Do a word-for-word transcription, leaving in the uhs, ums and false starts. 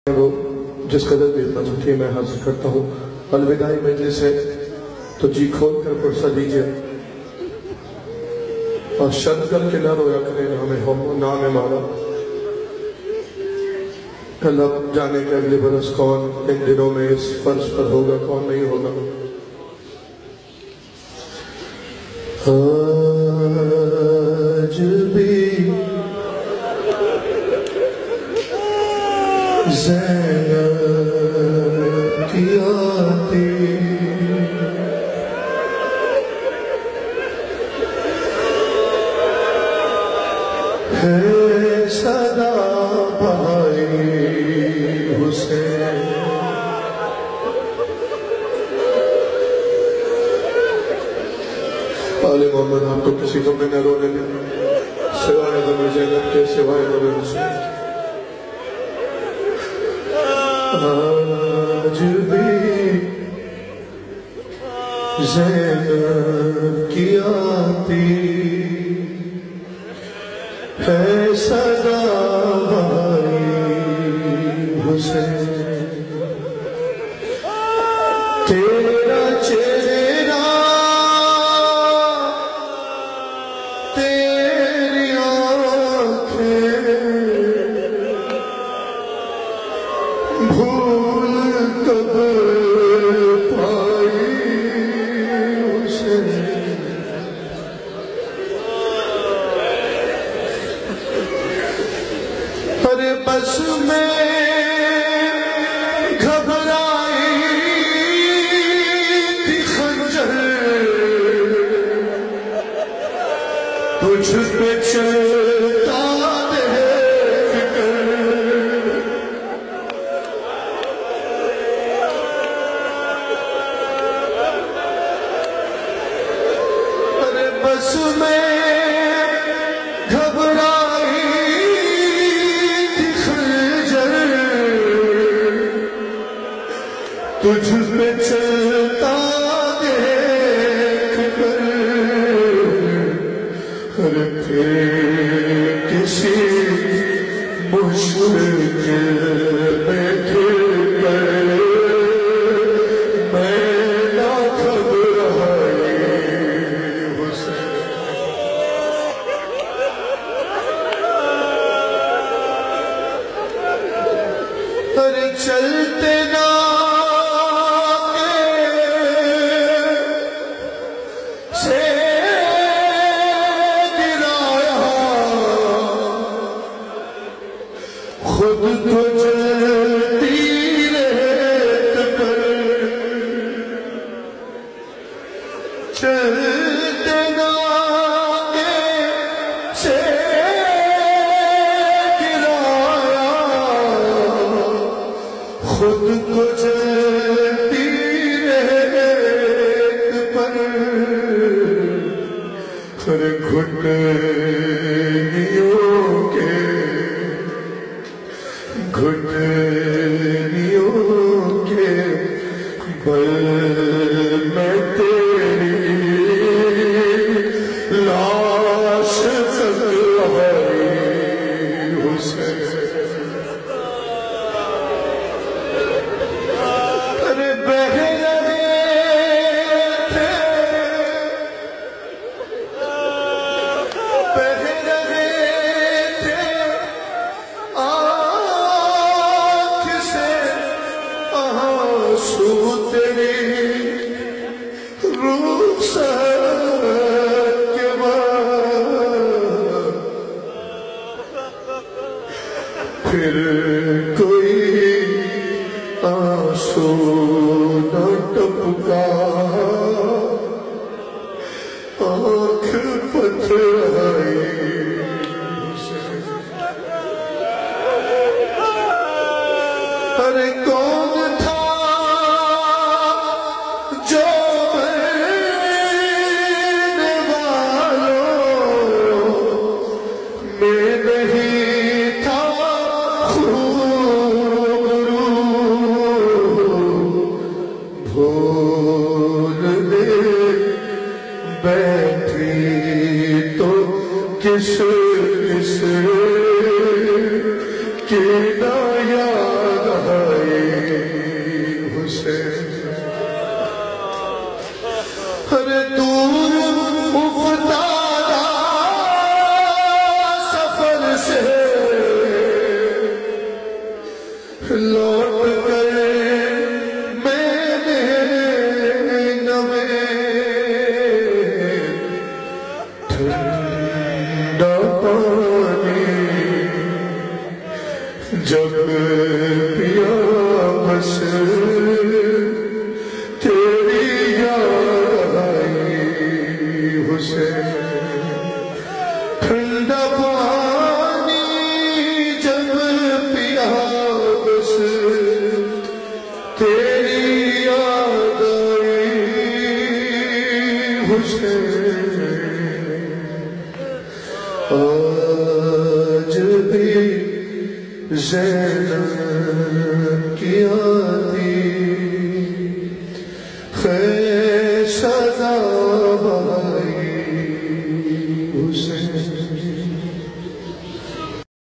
وہ جس قدر بھی حکمت ہوتی ہے میں حاصل کرتا ہوں. الوداعی مجلس ہے تو جی کھول کر پرسہ دیجئے اور شرط کر کے نہ رویا کرے نام نام مانا. اللہ جانے کے اگلے برس کون ان دنوں میں اس فرض پر ہوگا کون نہیں ہوگا. آج بھی زینب کی آتی ہے صدا بھائی حسین. آل محمد آپ کو کسی کو میں نہ رونے دیں سوائے ذمہ زینب کے سوائے ذمہ حسین. آج بھی زینب کی آتی ہے صدا بھائی حسین. تیرا چہرہ تیری آنکھیں بھول کب پائی حسین. ارے بس میں گھبرائی تھی خنجر تجھ پہ چلتا دیکھ کر. ارے بس میں گھبرائی تھی خنجر تجھ پہ چلتا دیکھ کر. ارے پھر کسی مشکل میں گر کر میں نہ گھبرائی حسین. ارے چلتے نہ خود تو جلتی ریت پر چلتے ناکے سے گرایا خود کو جلتی ریت پر. ہر گھٹنیوں کے گھٹنیوں کے بل میں تیری لاش سجائی حسین. ارے بہ رہے تھے بہ رہے تھے آنسو تیری رخصت کے بعد پھر کوئی آنسو نہ ٹپکا آنکھ پتھرائی. ارے کون تھا جو مرنے والوں میں نہیں تھا خوبرو بھولنے بیٹھی تو کس کس کی نہ یاد لوٹ کر میں نے نوے ٹھنڈا پانی جب پیا بس تیری یاد آئی حسین ٹھنڈا پانی جب پیا بس تیری یاد آئی حسین آج بھی زینب کی آتی خیر صدا آئی حسین